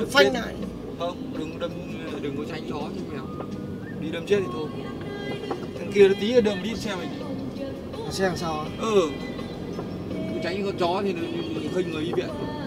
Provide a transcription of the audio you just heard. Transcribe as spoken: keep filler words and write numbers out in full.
phanh lại. Không, đừng đâm, đừng có tránh chó chứ mèo. Đi đâm chết thì thôi. Thằng kia nó tí là đâm đít xe mình. Xe đằng sau á? Ừ. Cứ tránh con chó thì nó khênh người đi viện.